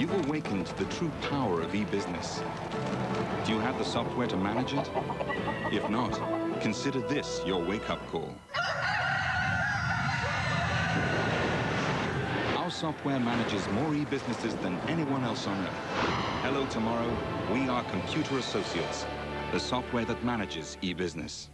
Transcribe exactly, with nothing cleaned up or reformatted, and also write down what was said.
You've awakened to the true power of e-business. Do you have the software to manage it? If not, consider this your wake-up call. Our software manages more e-businesses than anyone else on Earth. Hello, tomorrow. We are Computer Associates, the software that manages e-business.